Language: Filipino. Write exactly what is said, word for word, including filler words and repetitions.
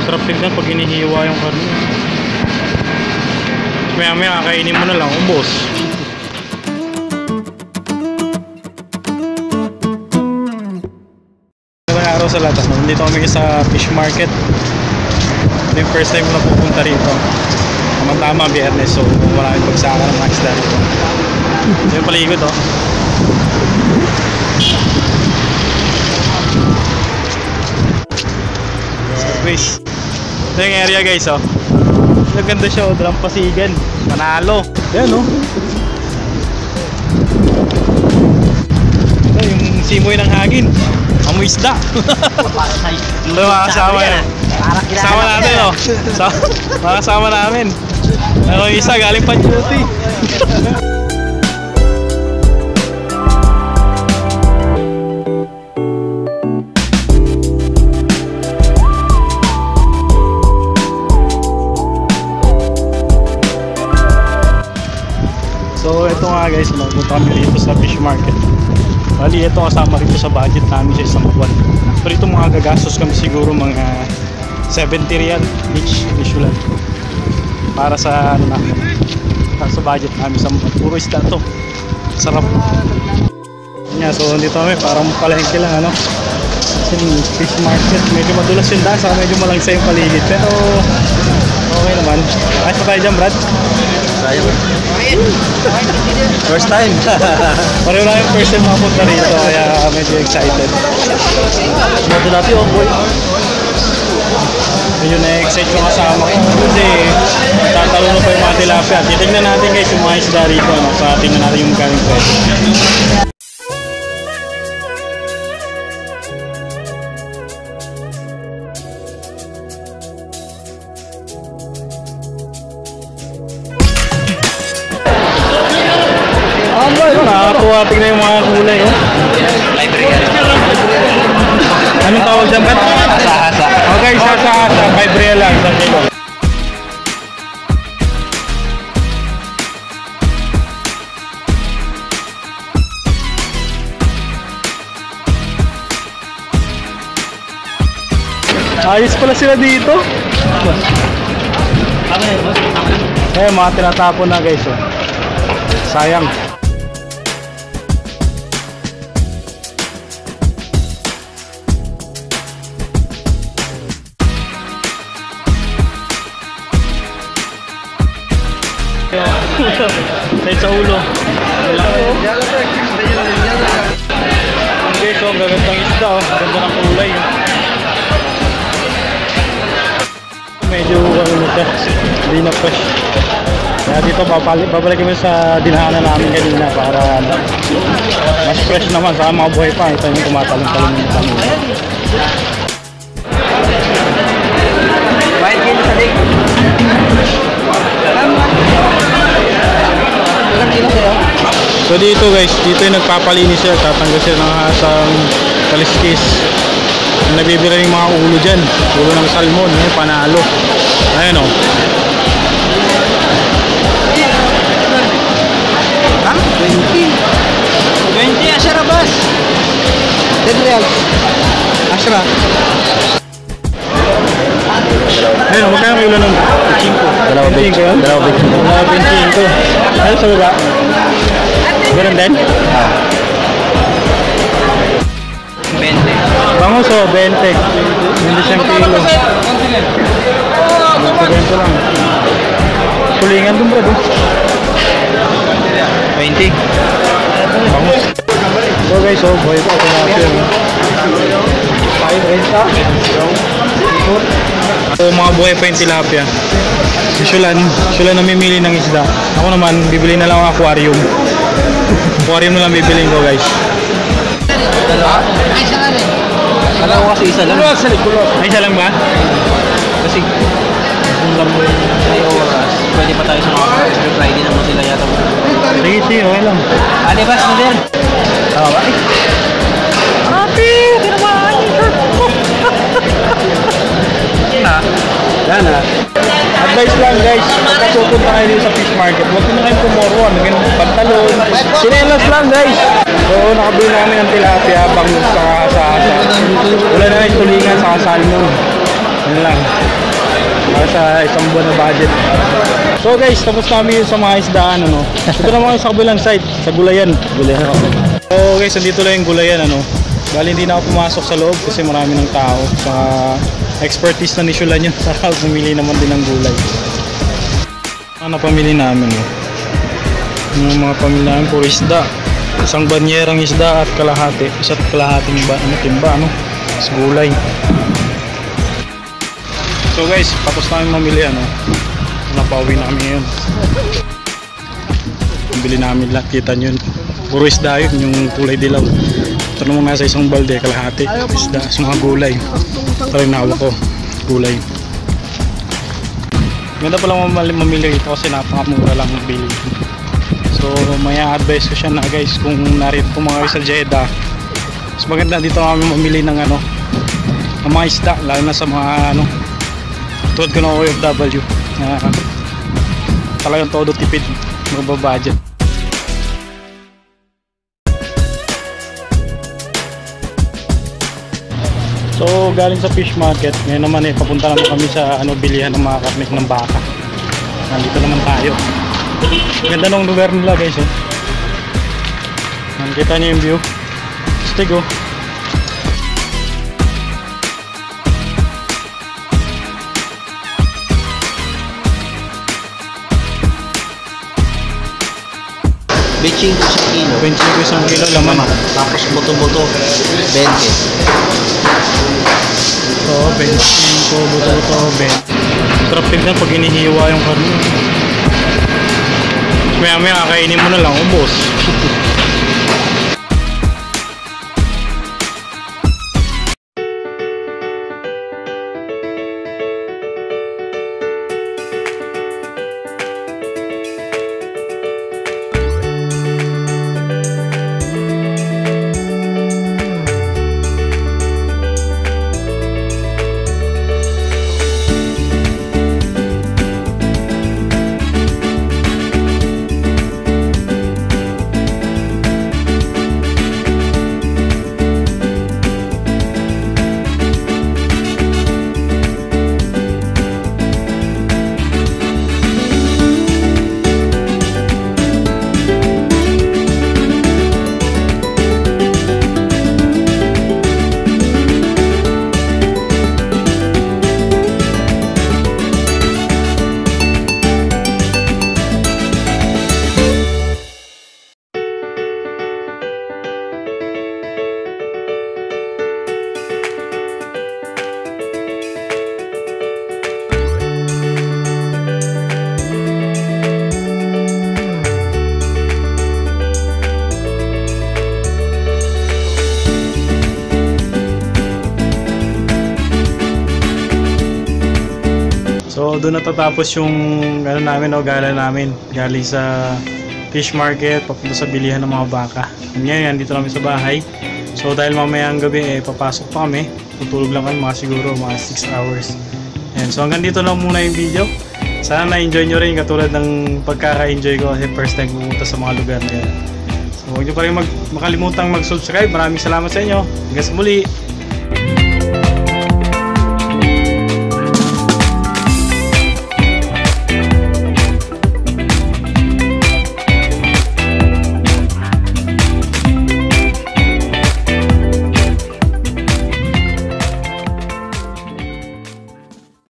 Sarap tingnan pag hinihiwa yung karne. Maya maya kakainin mo na lang, ubos. Magandang araw sa lahat. Nandito kami sa fish market. Ito yung first time ko na pupunta rito. Tama-tama biyernes, so maraming pagsaka ng mga isda rito. Ito yung paligid, oh. Guys, ito yung area guys, oh. Maganda siya, oh, Dalampasigan, Manalo. Ayan, oh. Ito yung simoy ng hangin, amoy isda. Ito mga kasama yan. Kasama natin, oh. Mga kasama namin. Ano yung isa, galing pa duty. So ito nga guys, napunta kami dito sa fish market. Bali ito kasama rito sa budget namin sa isang buwan. Pero ito mga gagastos kami siguro mga seventy real each usually. Para sa ano namin, para sa budget namin sa buwan. Puro isda to. Sarap. Yeah, so dito kami parang palengke lang ano. Kasi fish market, medyo madulas yung daan, saka medyo malangsa yung paligid. Pero okay naman. Ayos pa tayo dyan, Brad? Tayo. First time. Pareho lang yung first time makapunta rito, kaya medyo excited. Moto natin yung boy. Medyo na-excite yung kasama ko kasi tatalo na pa yung mga tilapia. Titignan natin guys yung mga isda rito, no? So tingnan natin yung galing pwede. Nakakatuwa, tingnan yung mga kulay, oh. Anong tawag dyan, Brad? Hasa-hasa. Okay, hasa-hasa. five real lang, isang kilo. Ayos pala sila dito. Eh, mga tinatapon na guys, oh. Sayang. Tayo sa ulo. Okay, so gagandang isda, oh. Ganda ng kulay. Medyo ano siya, hindi na fresh. Kaya dito babalik, babalik kami sa dinahanan namin kanina para mas fresh naman, sa mga buhay pa. Ito yung tumatalong-talong yung kanina. Bahit kayo sa lig. So dito guys, dito yung nagpapalinis sila, tatanggal sila ng hasang kaliskis. Nabibira yung mga ulo dyan, ulo ng salmon, yung panalo. Ayan o. twenty twenty Ashra bas ten reals Ashra. Ayun, magkano yung ulo ng cinco? Dalawa benching ko. Dalawa benching ko. Dalawa benching ko. Ano sa baba? Ganun din? twenty. Bangus o, twenty. Hindi siyang kilo. twenty lang. Tulingan dun bro. twenty. Bangus. So guys, oh, boy pa ito natin. five renta. So mga buhay pa yung tilapia. Usually, usually namimili ng isda. Ako naman, bibili na lang ang aquarium. Aquarium na lang bibiliin ko guys. Ay, isa lang rin. Kala ko kasi isa lang. Ay, isa lang ba? Kasi kung lang mo may oras, pwede pa tayo sa mga Friday naman sila yata. Sige, sige, okay lang. Alibas mo din. Oo ba? Happy! Tinamaan yung shirt ko! Ha? Yan ha. Advice lang guys, pagka pupunta kayo dito sa fish market, huwag na kayong pumorwan, ganyan pantalon, sinelas lang guys. So nakabili na kami ng tilapia, bangus, saka sa asa. Wala na kayo tulingan, saka salmon. Yun lang. Para sa isang buwan na budget. So guys, tapos kami sa mga isdaan, ano. Ito naman sa kabilang side, sa Gulayan. Gulayan ako. So guys, nandito lang yung Gulayan, ano. Bali hindi na ako pumasok sa loob kasi marami ng tao. Sa expertise na ni Shulan yun. Saka pumili naman din ng gulay. Ano pamili namin, oh. Yung mga pamili namin, puro isda. Isang banyerang isda at kalahati. Isa't kalahating ba, ano, timba, ano. Is gulay. So guys, tapos namin mamili, ano. Napauwi namin ngayon. Bili namin lahat, kita nyo yun. Puro isda yun, yung kulay dilaw. Ito naman nasa isang balde, kalahati. Isda, sa mga gulay. Ito rin nawak ko, gulay. Ganda pala mamili ito kasi napakamura lang bili. So may advice ko siya na guys, kung narito mga kayo sa Jeddah, mas maganda dito kami mamili ng ano, ng mga isda, lalo na sa mga ano, tulad ko ng O F W na uh, talagang todo tipid, magbabudget. So galing sa fish market, ngayon naman eh papunta naman kami sa ano, bilihan ng mga karne ng baka. Nandito naman tayo. Ganda ng lugar nila guys, oh. Nakikita niyo yung view. Stig, oh. twenty-five isang kilo. twenty-five isang kilo laman. Tapos buto-buto, twenty. So, twenty-five, buto-buto, twenty. Sarap tignan pag inihiwa yung karne. Maya maya kakainin mo na lang, ubos. So doon natatapos yung ano namin, o gala namin galing sa fish market papunta sa bilihan ng mga baka. Ngayon dito namin sa bahay. So dahil mamayang gabi eh papasok pa kami, tutulog lang kami mga siguro mga six hours. And so hanggang dito lang muna yung video. Sana na-enjoy nyo rin katulad ng pagkaka-enjoy ko kasi first time pumunta sa mga lugar na yan. So huwag nyo pa rin mag makalimutang mag-subscribe. Maraming salamat sa inyo. Hanggang sa muli.